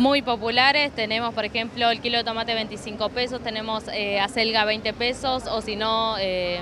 muy populares. Tenemos, por ejemplo, el kilo de tomate 25 pesos, tenemos acelga 20 pesos, o si no,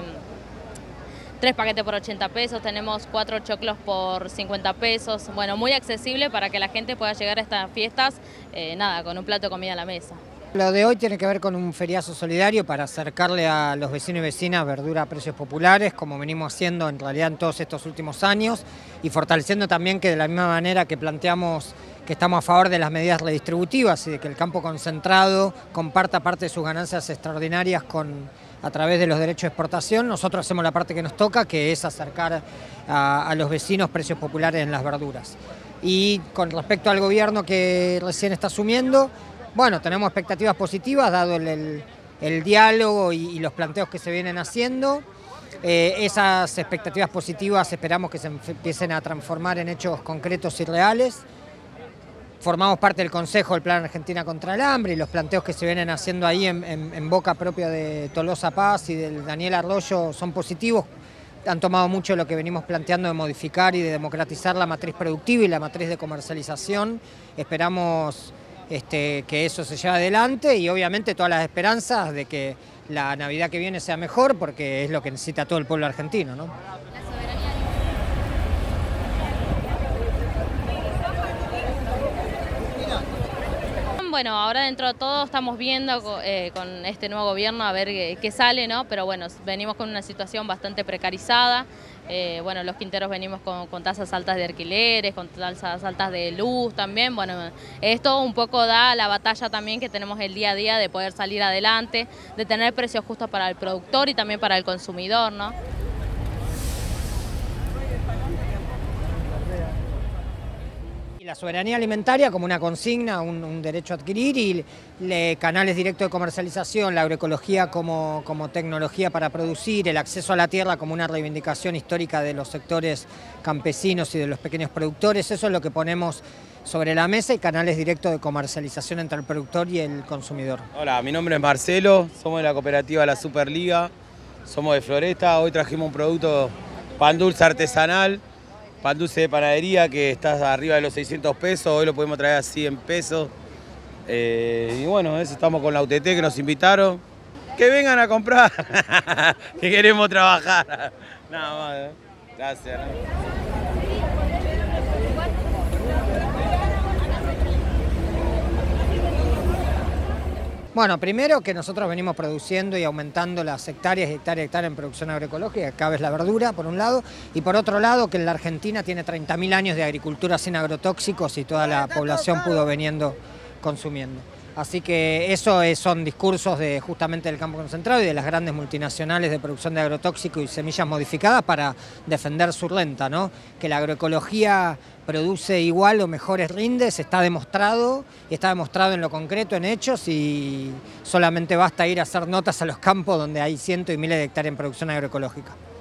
3 paquetes por 80 pesos, tenemos 4 choclos por 50 pesos. Bueno, muy accesible para que la gente pueda llegar a estas fiestas, con un plato de comida a la mesa. Lo de hoy tiene que ver con un feriazo solidario para acercarle a los vecinos y vecinas verdura a precios populares, como venimos haciendo en realidad en todos estos últimos años, y fortaleciendo también que de la misma manera que planteamos que estamos a favor de las medidas redistributivas y de que el campo concentrado comparta parte de sus ganancias extraordinarias a través de los derechos de exportación, nosotros hacemos la parte que nos toca, que es acercar a los vecinos precios populares en las verduras. Y con respecto al gobierno que recién está asumiendo, bueno, tenemos expectativas positivas dado el diálogo y los planteos que se vienen haciendo. Esas expectativas positivas esperamos que se empiecen a transformar en hechos concretos y reales. Formamos parte del Consejo del Plan Argentina contra el Hambre y los planteos que se vienen haciendo ahí en boca propia de Tolosa Paz y del Daniel Arroyo son positivos. Han tomado mucho lo que venimos planteando de modificar y de democratizar la matriz productiva y la matriz de comercialización. Esperamos que eso se lleve adelante y obviamente todas las esperanzas de que la Navidad que viene sea mejor, porque es lo que necesita todo el pueblo argentino, ¿no? Bueno, ahora dentro de todo estamos viendo con este nuevo gobierno a ver qué sale, ¿no? Pero bueno, venimos con una situación bastante precarizada. Bueno, los quinteros venimos con tasas altas de alquileres, con tasas altas de luz también. Bueno, esto un poco da la batalla también que tenemos el día a día de poder salir adelante, de tener precios justos para el productor y también para el consumidor, ¿no? La soberanía alimentaria como una consigna, un derecho a adquirir, y canales directos de comercialización, la agroecología como tecnología para producir, el acceso a la tierra como una reivindicación histórica de los sectores campesinos y de los pequeños productores, eso es lo que ponemos sobre la mesa, y canales directos de comercialización entre el productor y el consumidor. Hola, mi nombre es Marcelo, somos de la cooperativa La Superliga, somos de Floresta. Hoy trajimos un producto pan dulce artesanal, pan dulce de panadería que está arriba de los 600 pesos, hoy lo podemos traer a 100 pesos. Y bueno, estamos con la UTT que nos invitaron. Que vengan a comprar, que queremos trabajar. Nada más, ¿eh? Gracias. Bueno, primero que nosotros venimos produciendo y aumentando las hectáreas y hectáreas en producción agroecológica, cada vez la verdura, por un lado, y por otro lado que en la Argentina tiene 30.000 años de agricultura sin agrotóxicos y toda la población pudo veniendo consumiendo. Así que eso son discursos justamente del campo concentrado y de las grandes multinacionales de producción de agrotóxicos y semillas modificadas para defender su renta, ¿no? Que la agroecología produce igual o mejores rindes, está demostrado, y está demostrado en lo concreto, en hechos, y solamente basta ir a hacer notas a los campos donde hay cientos y miles de hectáreas en producción agroecológica.